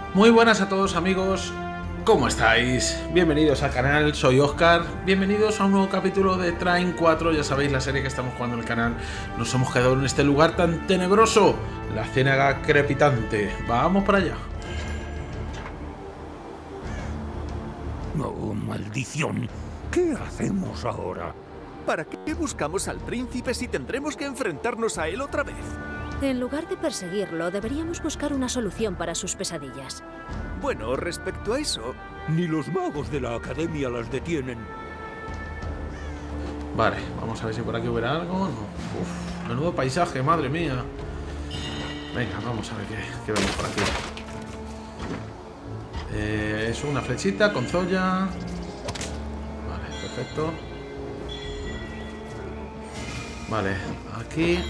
Muy buenas a todos amigos, ¿cómo estáis? Bienvenidos al canal, soy Oscar, bienvenidos a un nuevo capítulo de Train 4, ya sabéis la serie que estamos jugando en el canal. Nos hemos quedado en este lugar tan tenebroso, la ciénaga crepitante, vamos para allá. Oh, maldición, ¿qué hacemos ahora? ¿Para qué buscamos al príncipe si tendremos que enfrentarnos a él otra vez? En lugar de perseguirlo, deberíamos buscar una solución para sus pesadillas. Bueno, respecto a eso... Ni los magos de la academia las detienen. Vale, vamos a ver si por aquí hubiera algo. No. Uf, menudo paisaje, madre mía. Venga, vamos a ver qué vemos por aquí. Es una flechita con Zoya. Vale, perfecto. Vale, aquí.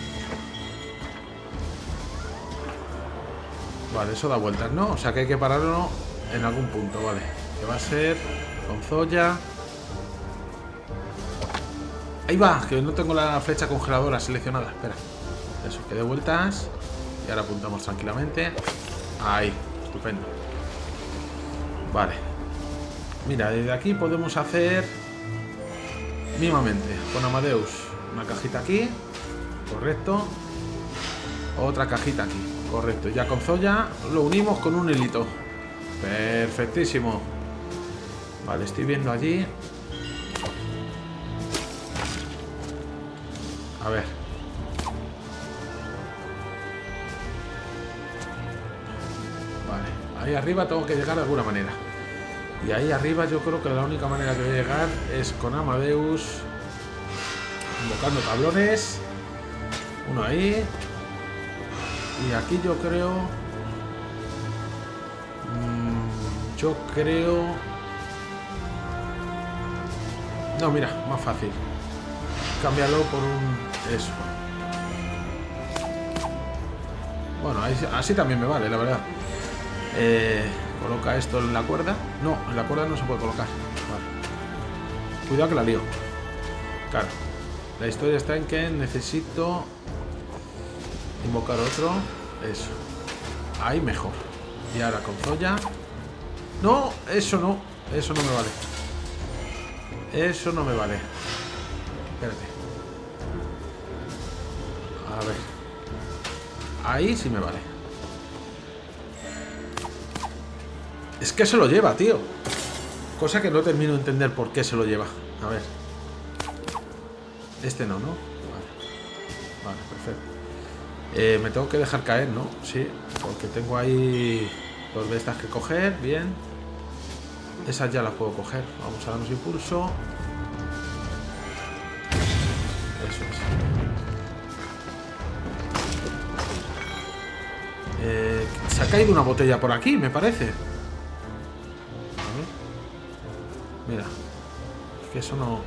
Vale, eso da vueltas, ¿no? O sea que hay que pararlo en algún punto, vale. Que va a ser con Zoya. Ahí va, que no tengo la flecha congeladora seleccionada. Espera. Eso, que dé vueltas. Y ahora apuntamos tranquilamente. Ahí, estupendo. Vale. Mira, desde aquí podemos hacer mimamente con Amadeus. Una cajita aquí. Correcto. Otra cajita aquí. Correcto, ya con Zoya lo unimos con un hilito. Perfectísimo. Vale, estoy viendo allí. A ver. Vale, ahí arriba tengo que llegar de alguna manera. Y ahí arriba yo creo que la única manera que voy a llegar es con Amadeus. Invocando tablones. Uno ahí. Y aquí yo creo... No, mira, más fácil. Cámbialo por un... Eso. Bueno, así también me vale, la verdad. Coloca esto en la cuerda. No, en la cuerda no se puede colocar. Vale. Cuidado que la lío. Claro. La historia está en que necesito... invocar otro. Eso. Ahí mejor. Y ahora con Zoya. No, eso no. Eso no me vale. Eso no me vale. Espérate. A ver. Ahí sí me vale. Es que se lo lleva, tío. Cosa que no termino de entender por qué se lo lleva. A ver. Este no, ¿no? Vale. Vale, perfecto. Me tengo que dejar caer, ¿no? Sí, porque tengo ahí dos de estas que coger, bien. Esas ya las puedo coger. Vamos a darnos impulso. Eso es. Se ha caído una botella por aquí, me parece. A ver. Mira. Es que eso no.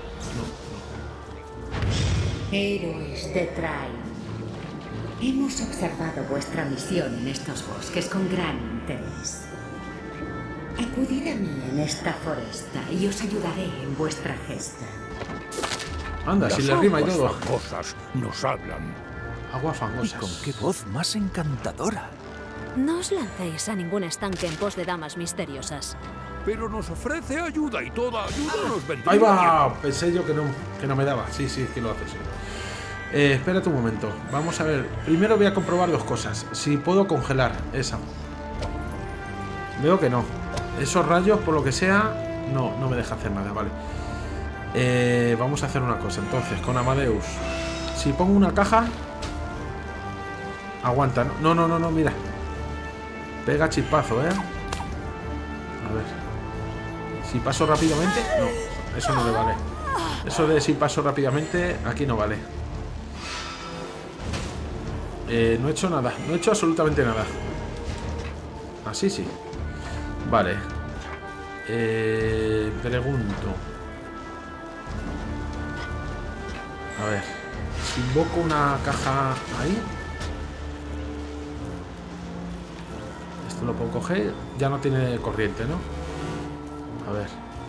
Héroes de Train. Hemos observado vuestra misión en estos bosques con gran interés. Acudid a mí en esta foresta y os ayudaré en vuestra gesta. Anda, si le rima y todo. Las fangosas nos hablan. Aguas ¿Y fangosas. con qué voz más encantadora? No os lancéis a ningún estanque en pos de damas misteriosas. Pero nos ofrece ayuda y toda ayuda nos vendría Ahí va. bien. Pensé yo que no me daba. Sí, que lo haces. Espérate un momento. Vamos a ver. Primero voy a comprobar dos cosas. Si puedo congelar esa. Veo que no. Esos rayos, por lo que sea, no me deja hacer nada, vale. Vamos a hacer una cosa. Entonces, con Amadeus. Si pongo una caja... Aguanta, ¿no? No, mira. Pega chispazo, ¿eh? A ver. Si paso rápidamente... No, eso no le vale. Eso de si paso rápidamente, aquí no vale. No he hecho nada. No he hecho absolutamente nada. Así sí. Vale. Pregunto. A ver. Si invoco una caja ahí. Esto lo puedo coger. Ya no tiene corriente, ¿no? A ver.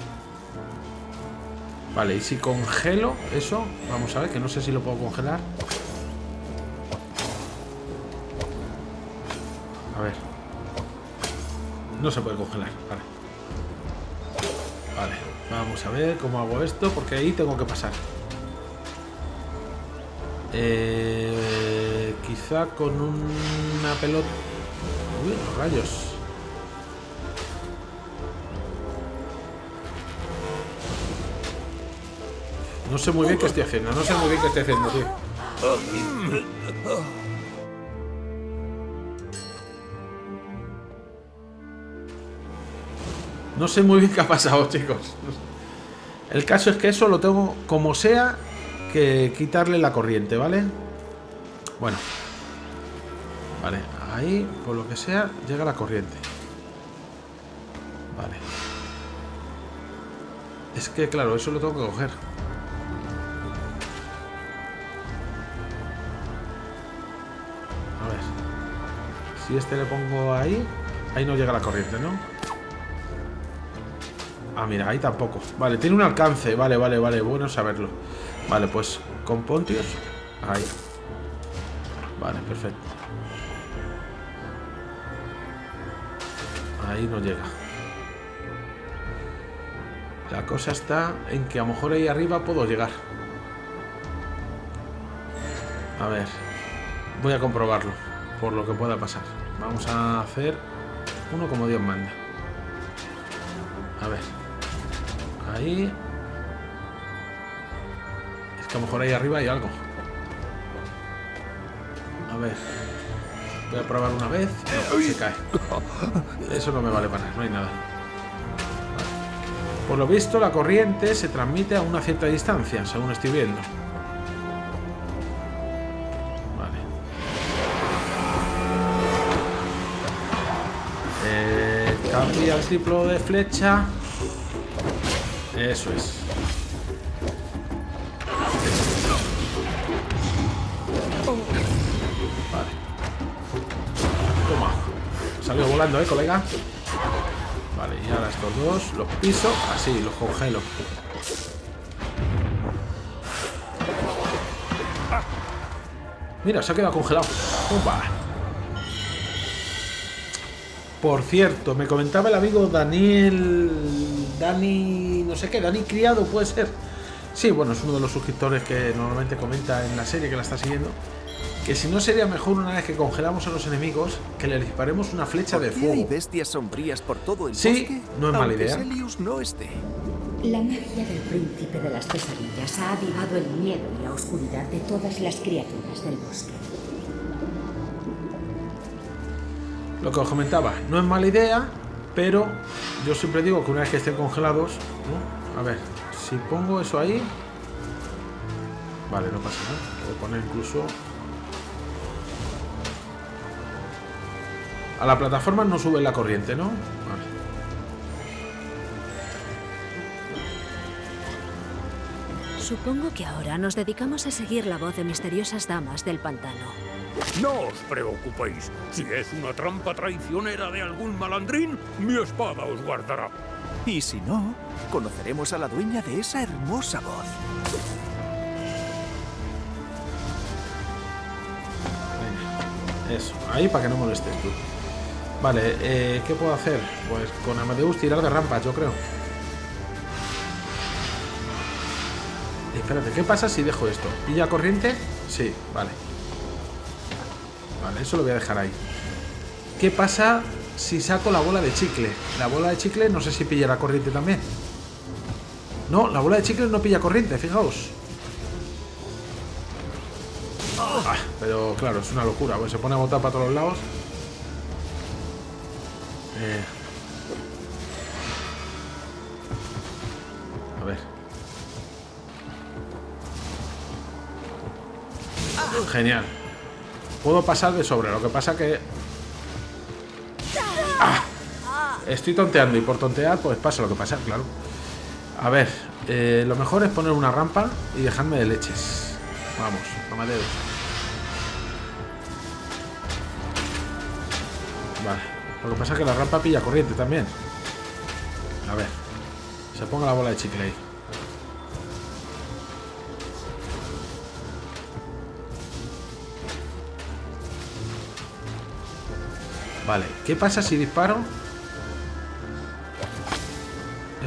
Vale, y si congelo eso. Vamos a ver, que no sé si lo puedo congelar. A ver. No se puede congelar. Vale. Vale. Vamos a ver cómo hago esto, porque ahí tengo que pasar. Quizá con una pelota... Uy, los rayos. No sé muy bien qué estoy haciendo. No sé muy bien qué estoy haciendo, tío. No sé muy bien qué ha pasado, chicos. El caso es que eso lo tengo, como sea, que quitarle la corriente, ¿vale? Bueno. Vale, ahí, por lo que sea, llega la corriente. Vale. Es que, claro, eso lo tengo que coger. A ver. Si este le pongo ahí, ahí no llega la corriente, ¿no? Ah, mira, ahí tampoco. Vale, tiene un alcance. Vale, vale, vale. Bueno saberlo. Vale, pues con Pontius. Ahí. Vale, perfecto. Ahí no llega. La cosa está en que a lo mejor ahí arriba puedo llegar. A ver. Voy a comprobarlo. Por lo que pueda pasar. Vamos a hacer uno como Dios manda. A ver. Ahí. Es que a lo mejor ahí arriba hay algo. A ver. Voy a probar una vez. No, se cae. Eso no me vale para nada. No hay nada. Vale. Por lo visto la corriente se transmite a una cierta distancia, según estoy viendo. Vale. Cambia el triplo de flecha. Eso es. Vale. Toma. Salió volando, colega. Vale, y ahora estos dos los piso. Así, los congelo. Mira, se ha quedado congelado. ¡Opa! Por cierto, me comentaba el amigo Dani, no sé qué, Dani Criado, puede ser. Sí, bueno, es uno de los suscriptores que normalmente comenta en la serie, que la está siguiendo. Que si no sería mejor, una vez que congelamos a los enemigos, que le disparemos una flecha de fuego. ¿Hay bestias sombrías por todo el sí, bosque? no es mala idea. Selius no esté. La magia del príncipe de las pesadillas ha avivado el miedo y la oscuridad de todas las criaturas del bosque. Lo que os comentaba, no es mala idea, pero yo siempre digo que una vez que estén congelados, ¿no? A ver, si pongo eso ahí... Vale, no pasa nada. Puedo poner incluso... A la plataforma no sube la corriente, ¿no? Vale. Supongo que ahora nos dedicamos a seguir la voz de misteriosas damas del pantano. No os preocupéis. Si es una trampa traicionera de algún malandrín, mi espada os guardará. Y si no, conoceremos a la dueña de esa hermosa voz. Venga, eso, ahí para que no molestes tú. Vale, ¿qué puedo hacer? Pues con Amadeus tirar de rampas, yo creo. Espérate, ¿qué pasa si dejo esto? ¿Pilla corriente? Sí, vale. Vale, eso lo voy a dejar ahí. ¿Qué pasa si saco la bola de chicle? La bola de chicle no sé si pillará corriente también. No, la bola de chicle no pilla corriente, fijaos. Ah, pero claro, es una locura, pues se pone a botar para todos los lados. A ver. Genial. Puedo pasar de sobre, lo que pasa que... ¡Ah! Estoy tonteando y por tontear pues pasa lo que pasa, claro. A ver, lo mejor es poner una rampa y dejarme de leches. Vamos, Amadeus. Vale, lo que pasa es que la rampa pilla corriente también. A ver, se ponga la bola de chicle ahí. Vale, ¿qué pasa si disparo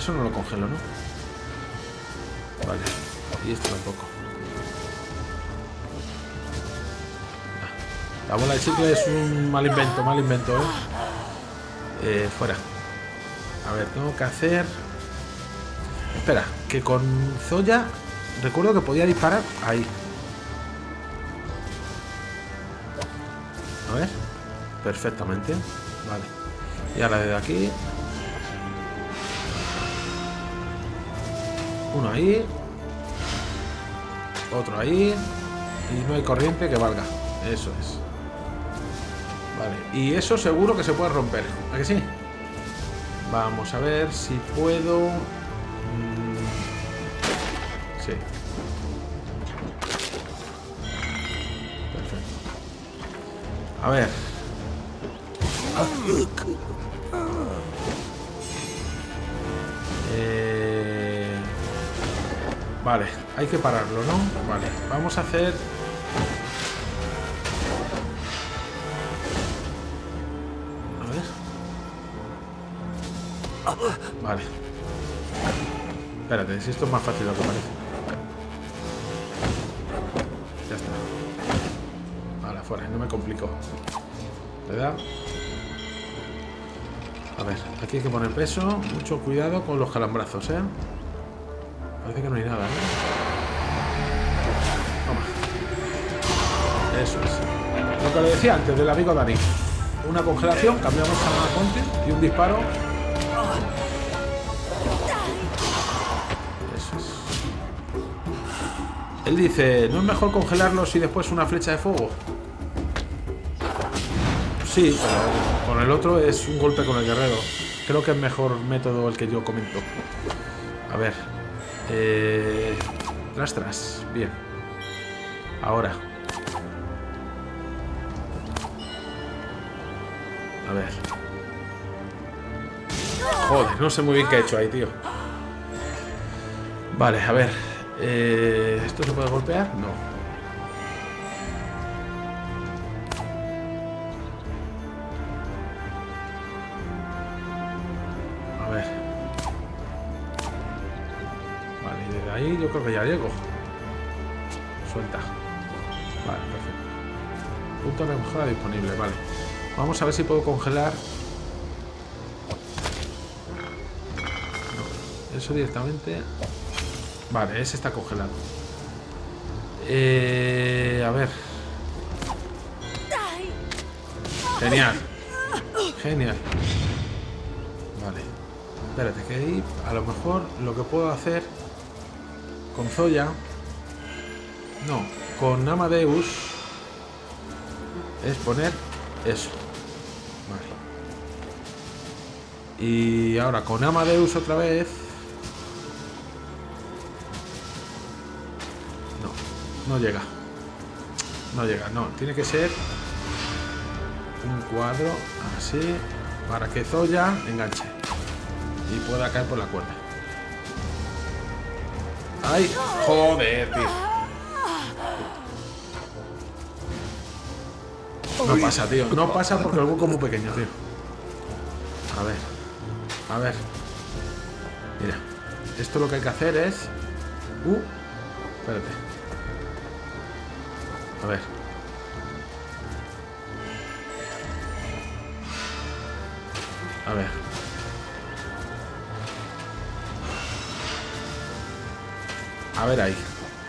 eso no lo congelo, ¿no? Vale. Y esto tampoco. La bola de chicle es un mal invento, ¿eh? Fuera. A ver, tengo que hacer... Espera, que con Zoya recuerdo que podía disparar ahí. A ver. Perfectamente. Vale. Y ahora desde aquí. Uno ahí. Otro ahí. Y no hay corriente que valga. Eso es. Vale. Y eso seguro que se puede romper. ¿A que sí? Vamos a ver si puedo... Sí. Perfecto. A ver. Vale, hay que pararlo, ¿no? Vale, vamos a hacer... A ver. Vale. Espérate, si esto es más fácil de lo que parece. Ya está. Vale, fuera, no me complico. ¿Le da? A ver, aquí hay que poner peso. Mucho cuidado con los calambrazos, ¿eh? Parece que no hay nada, ¿eh? Toma. Eso es. Lo que le decía antes del amigo Dani. Una congelación, cambiamos a Conte y un disparo. Eso es. Él dice, ¿no es mejor congelarlos y después una flecha de fuego? Sí, pero con el otro es un golpe con el guerrero. Creo que es mejor método el que yo comento. A ver. Tras. Bien. Ahora. A ver. Joder, no sé muy bien qué he hecho ahí, tío. Vale, a ver. ¿Esto se puede golpear? No. A ver. Vale, y desde ahí yo creo que ya llego. Suelta. Vale, perfecto. Punto de mejora disponible, vale. Vamos a ver si puedo congelar. No, eso directamente. Vale, ese está congelado. A ver. Genial. Genial. Vale. Espérate, que ahí a lo mejor lo que puedo hacer con Zoya. No, con Amadeus es poner eso. Vale. Y ahora con Amadeus otra vez. No llega. No llega, no. Tiene que ser un cuadro así para que Zoya enganche y pueda caer por la cuerda. ¡Ay! ¡Joder, tío! No pasa, tío. No pasa porque el hueco es muy pequeño, tío. A ver. A ver. Mira. Esto lo que hay que hacer es... espérate. A ver. A ver. A ver ahí.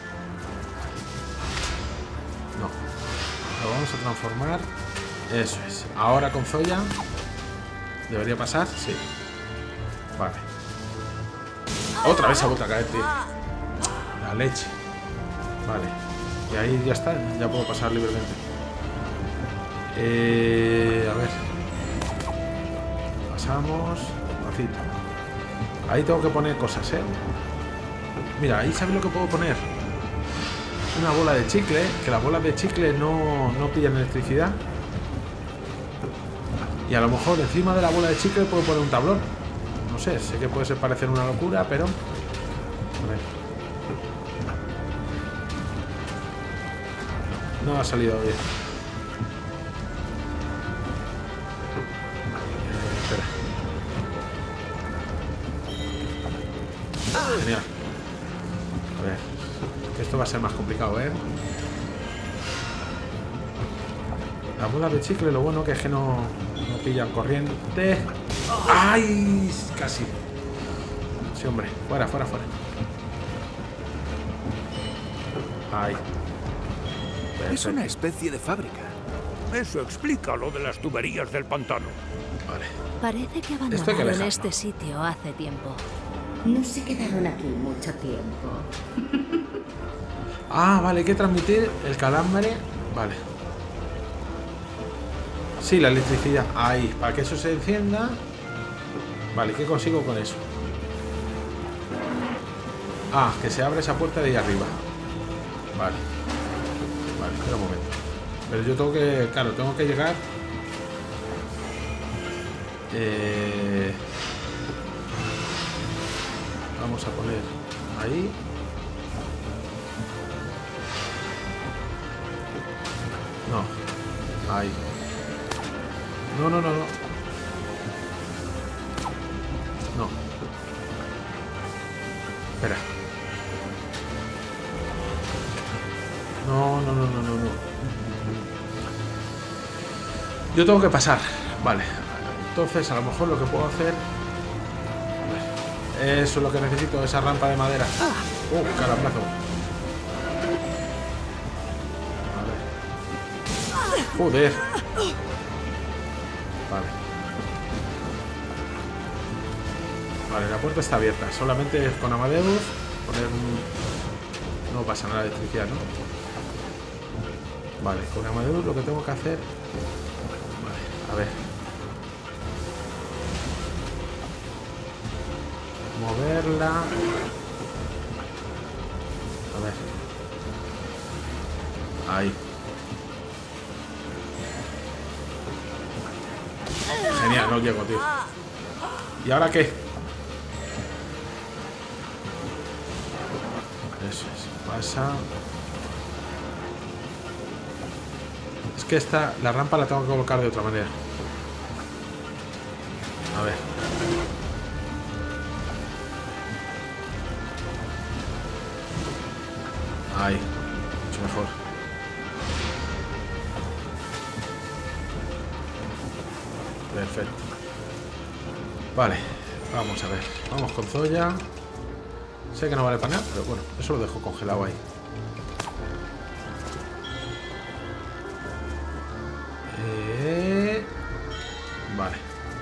No. Lo vamos a transformar. Eso es. Ahora con Zoya. ¿Debería pasar? Sí. Vale. Otra vez ha vuelto a caer, tío. La leche. Vale. Y ahí ya está. Ya puedo pasar libremente. A ver. Pasamos. Despacito. Ahí tengo que poner cosas, ¿eh? Mira, ahí ¿sabes lo que puedo poner? Una bola de chicle. Que las bolas de chicle no pillan electricidad. Y a lo mejor encima de la bola de chicle puedo poner un tablón. No sé que puede parecer una locura, pero... A ver. No ha salido bien. Espera. ser más complicado, ¿eh? Las bolas de chicle, lo bueno que es que no pillan corriente. ¡Ay! Casi. Sí, hombre. Fuera, fuera, fuera. Ay. Es una especie de fábrica. Eso explica lo de las tuberías del pantano. Vale. Parece que Esto hay que abandonaron dejarlo. este sitio hace tiempo. No se quedaron aquí mucho tiempo. Ah, vale, hay que transmitir el calambre. Vale. Sí, la electricidad. Ahí, para que eso se encienda. Vale, ¿qué consigo con eso? Ah, que se abre esa puerta de ahí arriba. Vale. Vale, espera un momento. Pero yo tengo que... Claro, tengo que llegar... Vamos a poner ahí. No. Ahí. No, no, no, no. No. Espera. No, no, no, no, no, no. Yo tengo que pasar. Vale. Entonces, a lo mejor lo que puedo hacer... Eso es lo que necesito, esa rampa de madera. Calambrazo. A ver. Joder. Vale. Vale, la puerta está abierta. Solamente con Amadeus poner un... No pasa nada de electricidad, ¿no? Vale, con Amadeus lo que tengo que hacer... Vale, a ver. Moverla. A ver. Ahí. Genial, no llego, tío. ¿Y ahora qué? Eso es. Pasa. Es que la rampa la tengo que colocar de otra manera. A ver. Ahí, mucho mejor. Perfecto. Vale, vamos a ver. Vamos con Zoya. Sé que no vale para nada, pero bueno, eso lo dejo congelado ahí. Vale.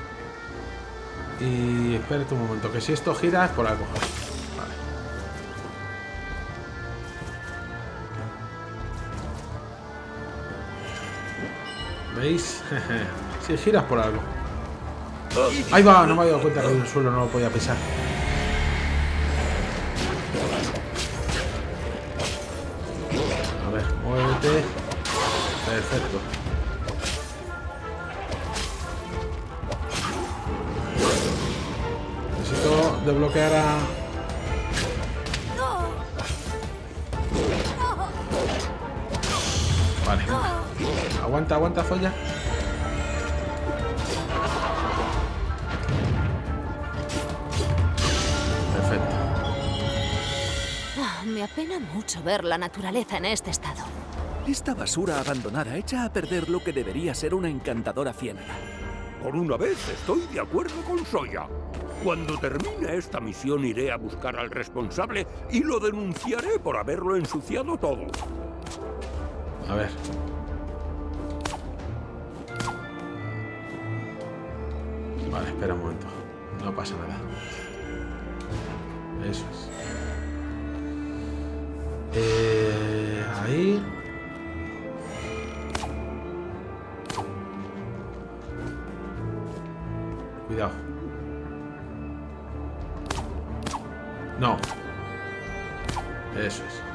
Y espérate un momento, que si esto gira es por algo. ¿Veis? Si giras por algo. Ahí va, no me había dado cuenta que el suelo no lo podía pisar. A ver, muévete. Perfecto. Necesito desbloquear a... Vale. Aguanta, aguanta, Zoya. Perfecto. Me apena mucho ver la naturaleza en este estado. Esta basura abandonada echa a perder lo que debería ser una encantadora ciénaga. Por una vez estoy de acuerdo con Zoya. Cuando termine esta misión iré a buscar al responsable y lo denunciaré por haberlo ensuciado todo. A ver. Vale, espera un momento. No pasa nada. Eso es. Ahí. Cuidado. No. Eso es.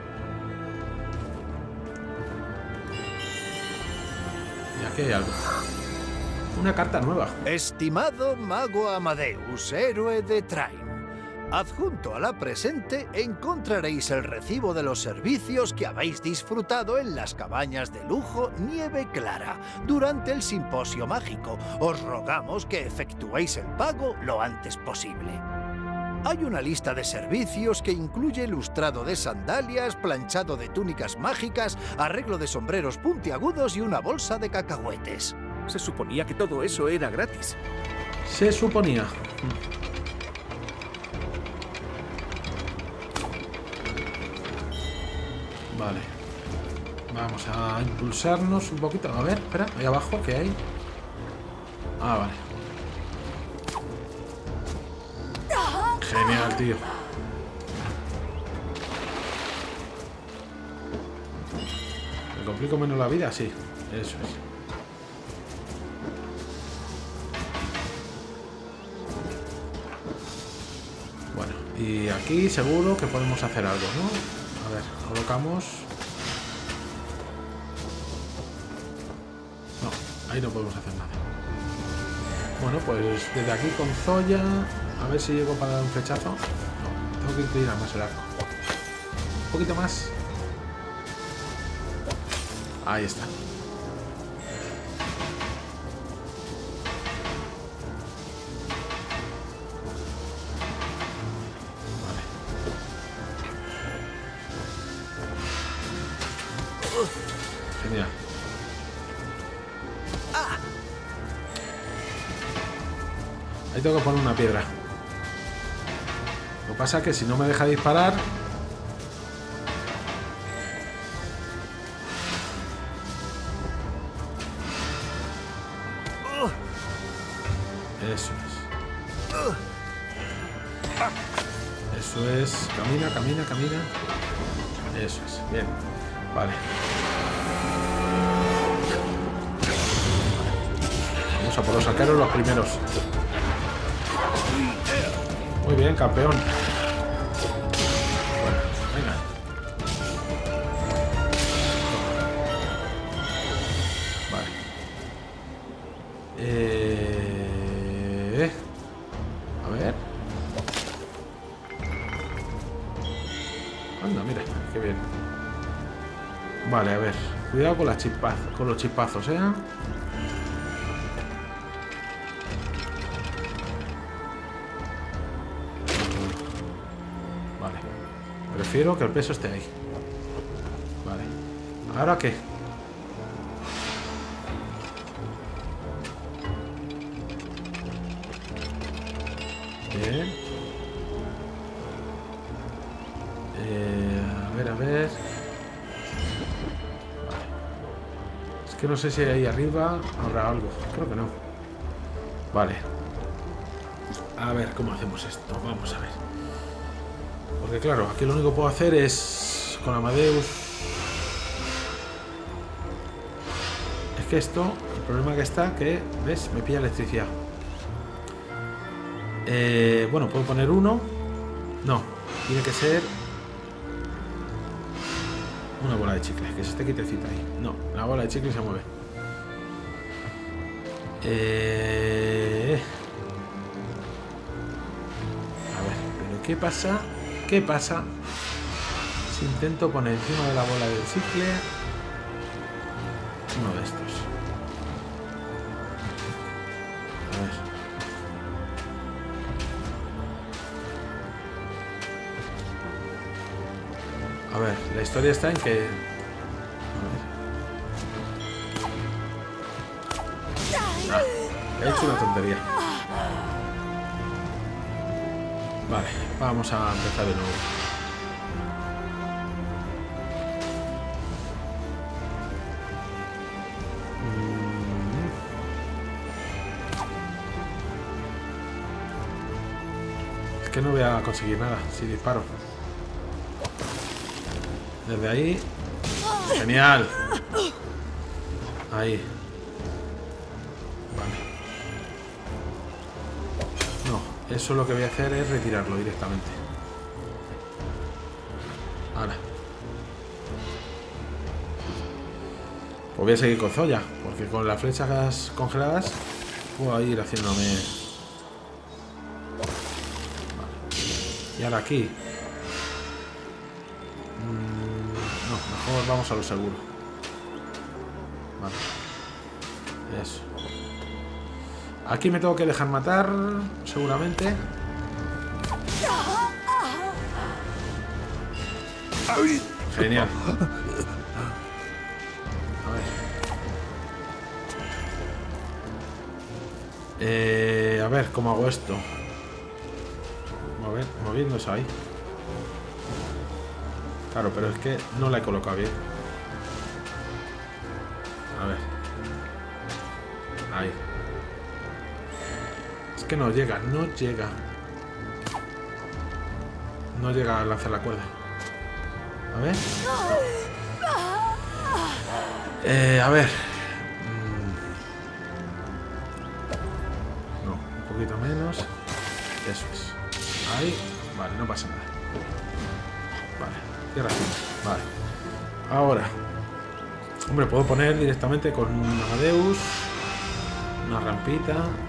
Y aquí hay algo. Una carta nueva. Estimado mago Amadeus, héroe de Train, adjunto a la presente encontraréis el recibo de los servicios que habéis disfrutado en las cabañas de lujo Nieve Clara durante el simposio mágico. Os rogamos que efectuéis el pago lo antes posible. Hay una lista de servicios que incluye lustrado de sandalias, planchado de túnicas mágicas, arreglo de sombreros puntiagudos y una bolsa de cacahuetes. Se suponía que todo eso era gratis. Se suponía. Vale. Vamos a impulsarnos un poquito. A ver, espera, ahí abajo, ¿qué hay? Ah, vale. Genial, tío. ¿Me complico menos la vida? Sí, eso es. Bueno, y aquí seguro que podemos hacer algo, ¿no? A ver, colocamos... No, ahí no podemos hacer nada. Bueno, pues desde aquí con Zoya... A ver si llego para dar un flechazo. No, tengo que inclinar más el arco. Un poquito más. Ahí está. Vale. Genial. Ahí tengo que poner una piedra. Lo que pasa es que si no me deja disparar... Eso es. Eso es. Camina, camina, camina. Eso es. Bien. Vale. Vamos a por los arqueros los primeros. Muy bien, campeón. Bueno, venga. Vale. A ver. Anda, mira, qué bien. Vale, a ver. Cuidado con las con los chispazos, ¿eh? Prefiero que el peso esté ahí. Vale. ¿Ahora qué? Bien. A ver, a ver. Vale. Es que no sé si ahí arriba habrá algo. Creo que no. Vale. A ver, ¿cómo hacemos esto? Vamos a ver. Porque claro, aquí lo único que puedo hacer es con Amadeus. Es que esto, el problema que está, que, ¿ves? Me pilla electricidad. Bueno, puedo poner uno. No, tiene que ser una bola de chicle, que se esté quietecita ahí. No, la bola de chicle se mueve. A ver, pero ¿qué pasa? ¿Qué pasa si intento poner encima de la bola del chicle uno de estos? A ver, la historia está en que... he hecho una tontería. Vale, vamos a empezar de nuevo. Es que no voy a conseguir nada si disparo. Desde ahí. Genial. Ahí. Eso lo que voy a hacer es retirarlo directamente. Ahora. Pues voy a seguir con Zoya, porque con las flechas congeladas puedo ir haciéndome... Vale. Y ahora aquí. No, mejor vamos a lo seguro. Vale. Eso. Aquí me tengo que dejar matar, seguramente. Genial. A ver, ¿cómo hago esto? Moviéndose ahí. Claro, pero es que no la he colocado bien. A ver. Ahí. Es que no llega, no llega. No llega a lanzar la cuerda. A ver. A ver. No, un poquito menos. Eso es. Ahí. Vale, no pasa nada. Vale, tierra firme. Vale. Ahora. Hombre, puedo poner directamente con un Amadeus. Una rampita.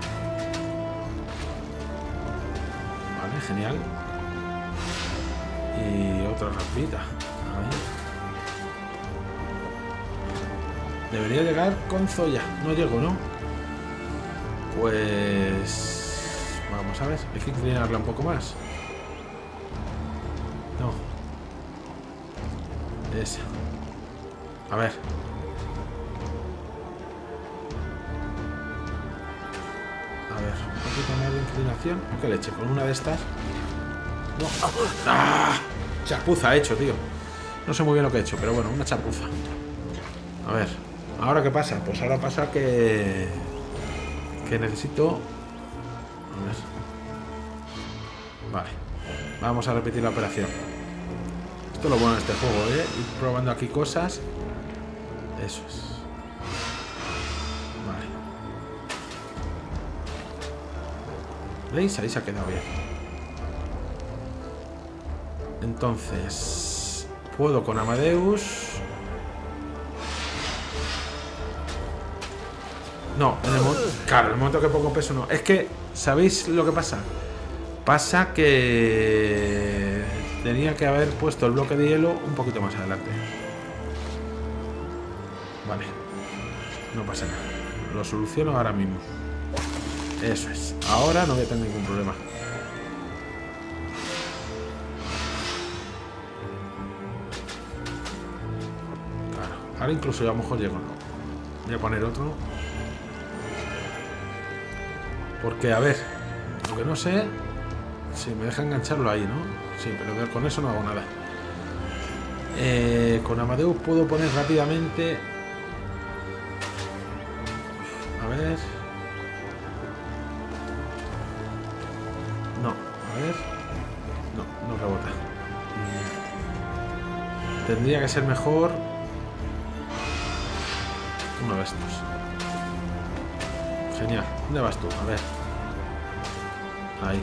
Vale, genial. Y otra rampita. Ahí. Debería llegar con Zoya. No llego, ¿no? Pues... vamos a ver. Hay que inclinarla un poco más. No. Esa. A ver. A ver. Un poquito más de inclinación. ¿Qué leche? ¿Con una de estas? No. ¡Ah! Chapuza he hecho, tío. No sé muy bien lo que he hecho, pero bueno, una chapuza. A ver. ¿Ahora qué pasa? Pues ahora pasa que necesito... A ver. Vale. Vamos a repetir la operación. Esto es lo bueno de este juego, ¿eh? Ir probando aquí cosas. Eso es. Vale. ¿Veis? Ahí se ha quedado bien. Entonces... puedo con Amadeus... No, claro, en el momento que pongo peso no. Es que, ¿sabéis lo que pasa? Pasa que tenía que haber puesto el bloque de hielo un poquito más adelante. Vale. No pasa nada. Lo soluciono ahora mismo. Eso es. Ahora no voy a tener ningún problema. Claro. Ahora incluso ya a lo mejor llego, ¿no? Voy a poner otro. Porque, a ver, lo que no sé si me deja engancharlo ahí, ¿no? Sí, pero con eso no hago nada. Con Amadeus puedo poner rápidamente... A ver... No, a ver... No, no rebota. Tendría que ser mejor... uno de estos. Genial. ¿Dónde vas tú? A ver. Ahí.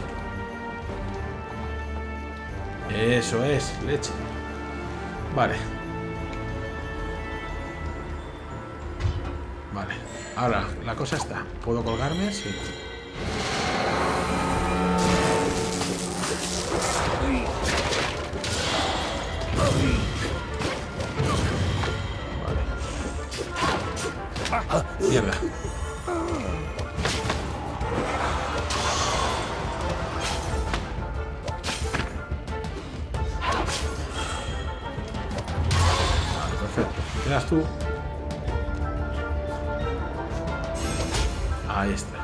Eso es, leche. Vale. Vale. Ahora, la cosa está. ¿Puedo colgarme? Sí. Vale. Mierda. Quedas tú. Ahí está.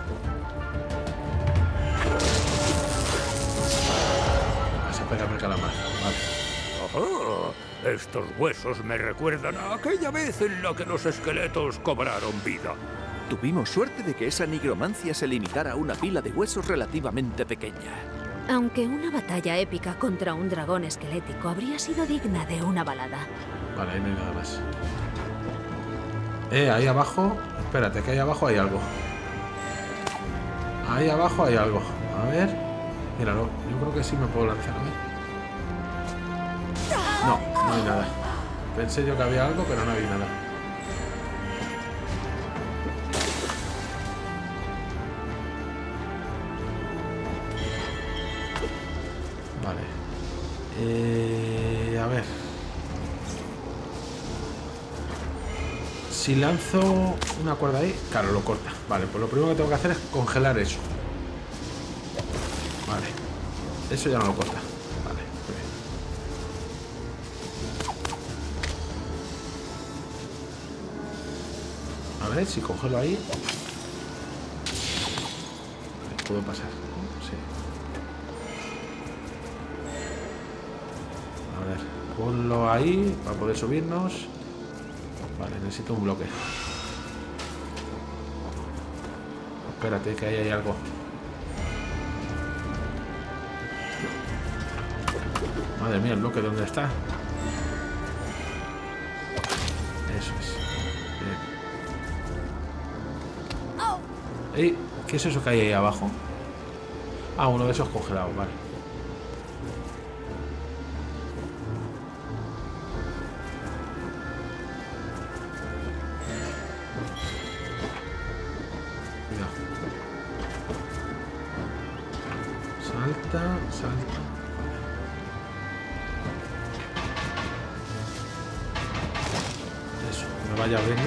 Vas a pegarme el calamar. Vale. Oh, estos huesos me recuerdan a aquella vez en la que los esqueletos cobraron vida. Tuvimos suerte de que esa nigromancia se limitara a una pila de huesos relativamente pequeña. Aunque una batalla épica contra un dragón esquelético habría sido digna de una balada. Vale, ahí no hay nada más. Ahí abajo. Espérate, que ahí abajo hay algo. Ahí abajo hay algo. A ver. Míralo. Yo creo que sí me puedo lanzar. A ver. No, no hay nada. Pensé yo que había algo, pero no hay nada. Vale. A ver. Si lanzo una cuerda ahí, claro, lo corta. Vale, pues lo primero que tengo que hacer es congelar eso. Vale. Eso ya no lo corta. Vale, muy bien. A ver si cogelo ahí. Vale, puedo pasar, ¿no? Sí. A ver, ponlo ahí para poder subirnos. Vale, necesito un bloque. Espérate, que ahí hay algo. Madre mía, el bloque, ¿dónde está? Eso es. Bien. Ey, ¿qué es eso que hay ahí abajo? Ah, uno de esos congelados, vale. Cuidado. Salta, salta. Eso, me vaya abriendo.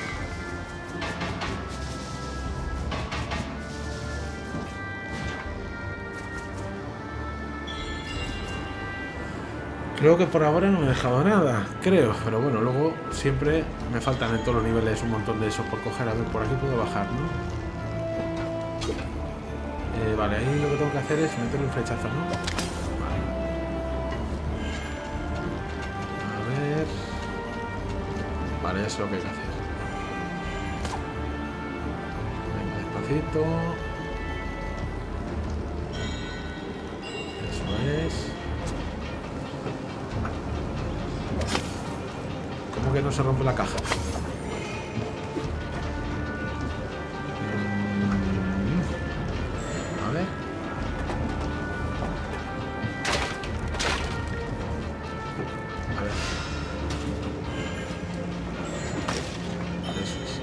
Creo que por ahora no me he dejado nada, creo, pero bueno, luego siempre me faltan en todos los niveles un montón de esos por coger. A ver, por aquí puedo bajar, ¿no? Vale, ahí lo que tengo que hacer es meterle un flechazo, ¿no? Vale. A ver... Vale, ya sé lo que hay que hacer. Venga, despacito. Eso es. ¿Cómo que no se rompe la caja? A ver. A ver. Eso es.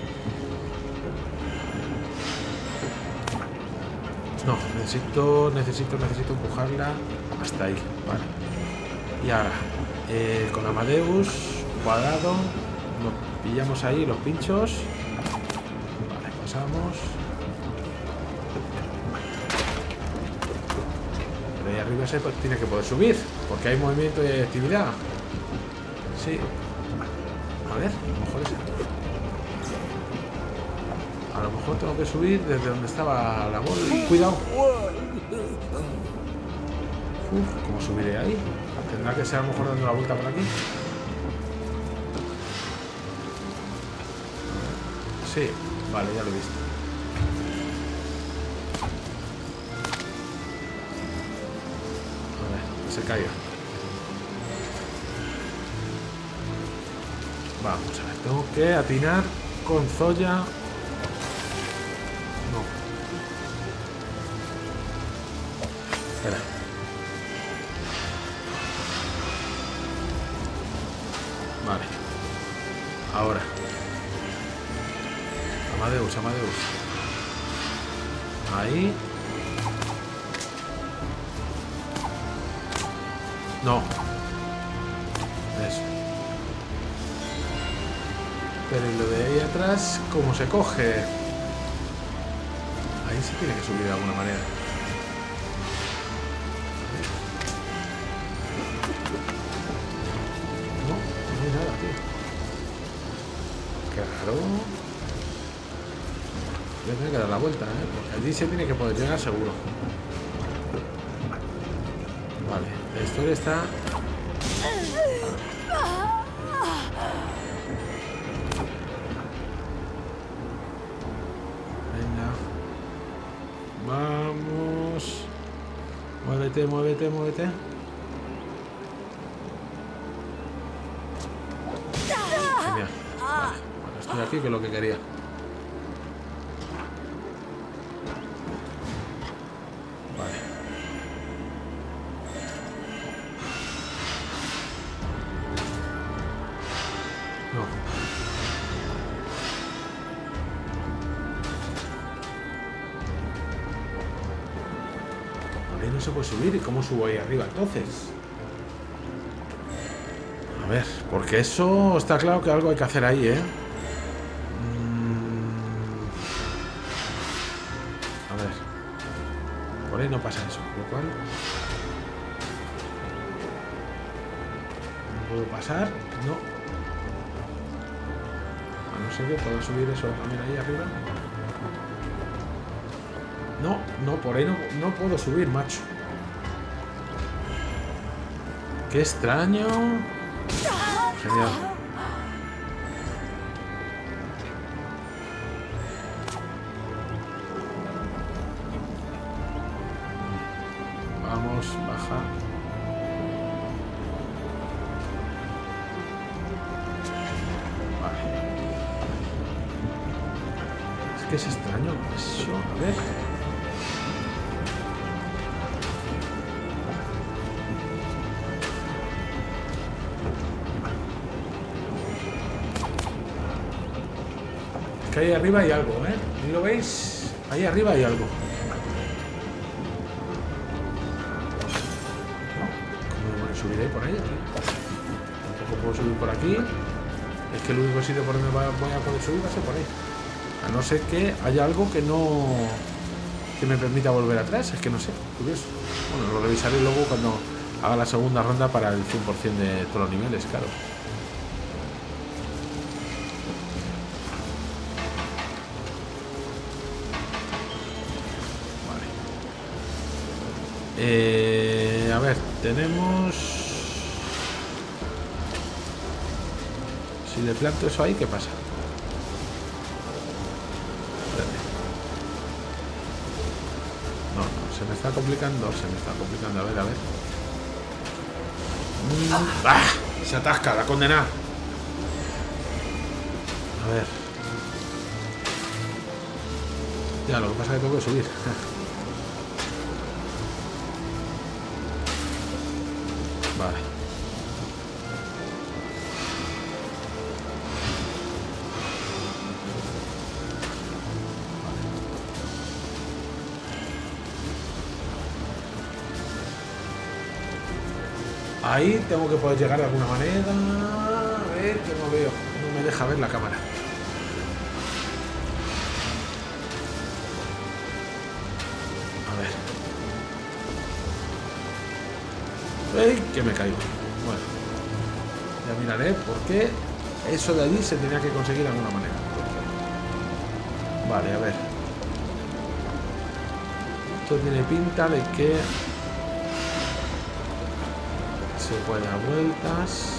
No, necesito empujarla hasta ahí. Vale. Y ahora, con Amadeus, cuadrado, nos pillamos ahí los pinchos. Vale, pasamos. Pero ahí arriba se tiene que poder subir, porque hay movimiento y actividad. Sí. A ver, a lo mejor es... A lo mejor tengo que subir desde donde estaba la bola. Cuidado. Uf, ¿cómo subiré ahí? Tendrá que ser a lo mejor dando la vuelta por aquí. Sí, vale, ya lo he visto. A ver, que se caiga. Vamos a ver, tengo que atinar con Zoya. No. Espera. Vale. Ahora. Amadeus. Ahí. No. Eso. Pero y lo de ahí atrás, ¿cómo se coge? Ahí sí tiene que subir de alguna manera. No, no hay nada, tío. Qué raro. Voy a tener que dar la vuelta, porque allí se tiene que poder llegar seguro. Vale, la historia está... Venga. Vamos. Muévete. Genial. Vale, estoy aquí, que es lo que quería. No se puede subir. ¿Y cómo subo ahí arriba entonces? A ver, porque eso está claro que algo hay que hacer ahí, ¿eh? A ver. Por ahí no pasa eso, lo cual... puedo pasar. No. A no ser que pueda subir eso también ahí arriba. No, no, por ahí no puedo subir, macho. Qué extraño. Genial. Vamos, baja. Vale. Es que es extraño eso. A ver. Que ahí arriba hay algo, ¿eh? ¿Y lo veis? Ahí arriba hay algo. ¿Cómo me subiré por ahí? Tampoco puedo subir por aquí. Es que el único sitio por donde voy a poder subir va a ser por ahí. A no ser que haya algo que no... que me permita volver atrás. Es que no sé, curioso. Bueno, lo revisaré luego cuando haga la segunda ronda para el 100% de todos los niveles, claro. A ver, tenemos... Si le planto eso ahí, ¿qué pasa? Espérate. No, se me está complicando. A ver, a ver. ¡Ah! Se atasca, la condena. A ver. Ya, lo que pasa es que tengo que subir. Vale. Ahí tengo que poder llegar de alguna manera. A ver, que no veo. No me deja ver la cámara. A ver. ¡Ey! Que me caigo. Bueno. Ya miraré por qué eso de allí se tenía que conseguir de alguna manera. Vale, a ver. Esto tiene pinta de que se puede dar vueltas.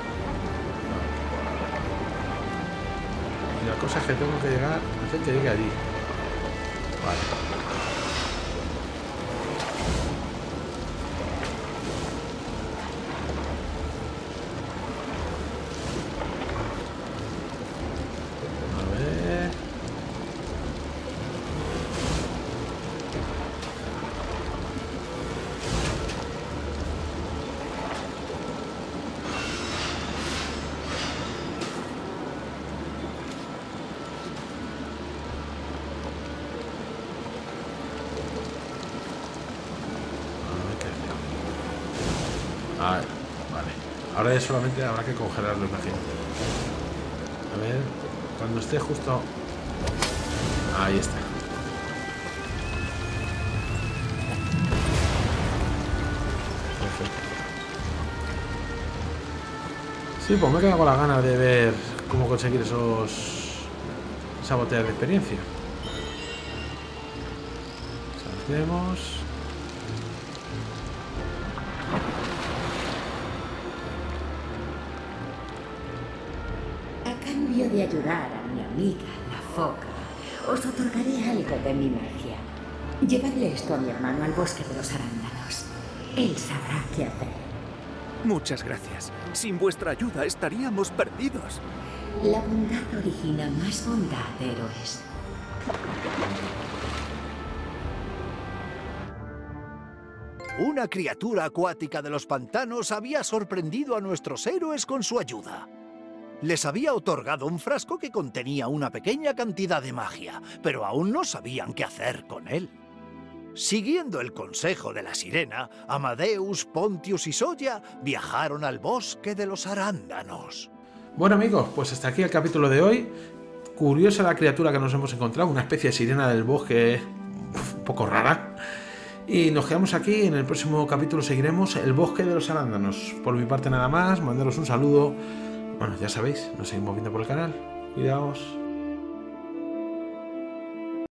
Y la cosa es que tengo que llegar, hacer que llegue allí. Vale. Ah, vale. Ahora ya solamente habrá que congelarlo, imagino. A ver, cuando esté justo... Ahí está. Perfecto. Sí, pues me he quedado con las ganas de ver cómo conseguir esa botella de experiencia. Saltemos. De ayudar a mi amiga, la foca, os otorgaré algo de mi magia. Llevadle esto a mi hermano al bosque de los arándanos. Él sabrá qué hacer. Muchas gracias. Sin vuestra ayuda estaríamos perdidos. La bondad origina más bondad, héroes. Una criatura acuática de los pantanos había sorprendido a nuestros héroes con su ayuda. Les había otorgado un frasco que contenía una pequeña cantidad de magia, pero aún no sabían qué hacer con él. Siguiendo el consejo de la sirena, Amadeus, Pontius y Soya viajaron al bosque de los arándanos. Bueno amigos, pues hasta aquí el capítulo de hoy. Curiosa la criatura que nos hemos encontrado, una especie de sirena del bosque un poco rara. Y nos quedamos aquí. En el próximo capítulo seguiremos el bosque de los arándanos. Por mi parte nada más, mandaros un saludo. Bueno, ya sabéis, nos seguimos viendo por el canal. Cuidaos.